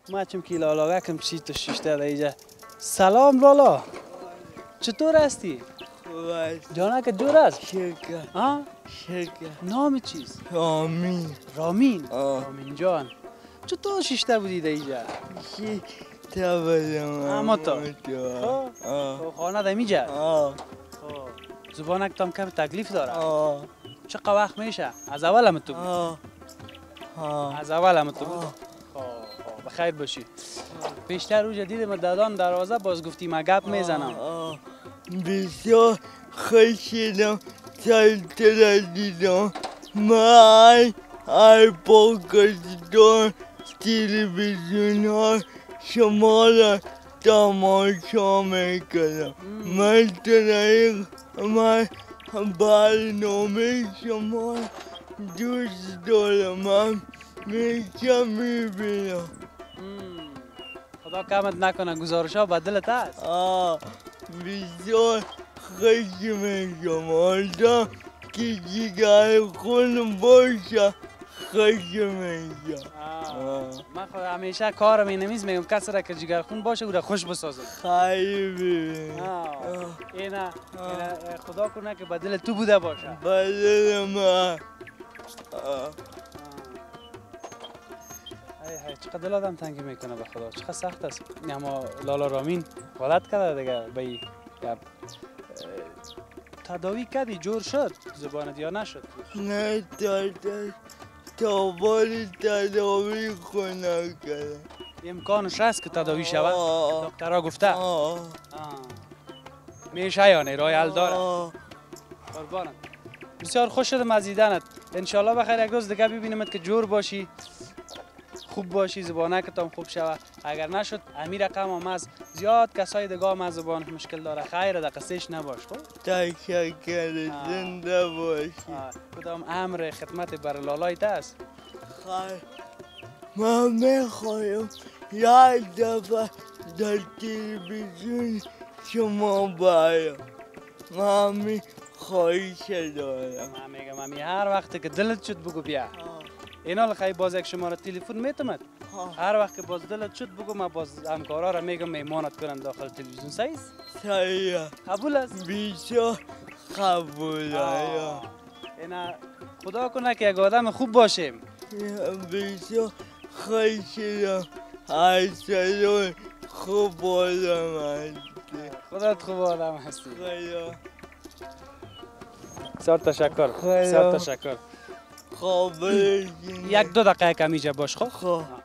ما چم که لالا کم چی تو شیشته اینجا. سلام لالا. چطور هستی؟ جانا که جور است؟ شکر. ها؟ شکر. نام چیست؟ رامین. رامین. رامین جان. چطور شیشته بودی در اینجا؟ شیشته بودم. اما تو؟ خانه در اینجا؟ زبانک تام کم تکلیف داره؟ چقدر وقت میشه؟ از اول هم تو بود؟ از اول هم تو بود؟ بخیر باشی. پیشتر روز دیدم دادان دروازه باز گفتی ما گپ میزنم. بسیار خوش شدم تا دیدم. من ای پاکستان تلویزیون ها شما را تماشا میکنم. من طریق من برنامه شما دوست دارم. من میشه میبینم. خدا کمت نکنه گزارش ها بدلت هست. بسیار خوش میشم. آدم که جگر خون باشه خوش میشم. من خود همیشه کارم اینمیز میگم کسی را که جگر خون باشه او را خوش بسازم. خیلی ببین. اینا خدا کنه که بدل تو بوده باشه. بدل من. چقدر دل آدم تنگی میکنه به خدا. چقدر سخت است. اما لالا رامین غلط کرده دیگه به این گپ. تداوی کردی جور شد زبانت یا نشد؟ نه تا باری تداوی کنه کرده. امکانش هست که تداوی شود؟ دکترها گفته؟ میشه یا نه رای حل داره؟ قربانت. بسیار خوش شدم از دیدنت. انشالله بخیر یک روز دیگه ببینمت که جور باشی، خوب باشی، زبانکت هم خوب شود. اگر نشد امیر رقم هم از زیاد کسای دیگه هم از زبانش مشکل داره. خیر در قصهش نباش. خب تشکر. زنده باشی. کدام امر خدمت بر لالایت است؟ خیر من میخوایم یک دفعه در تلویزیون شما بایم. من خواهش دارم. من میگم امی هر وقت که دلت شد بگو بیا. اینا لخوای باز یک شماره تلفن میتمد. هر وقت که باز دلت شد بگو من باز همکارا را میگم میمانت کنن داخل تلویزیون. صحیح؟ صحیح. قبول است؟ بیشتر قبول است. اینا خدا کنه که یک آدم خوب باشیم. بیشتر خوش شدم. اصلا خوب آدم هستی. خودت خوب آدم هستی. خدا. بسیار تشکر. بسیار تشکر. قابل یک دو دقیقه کمیجه باش. خب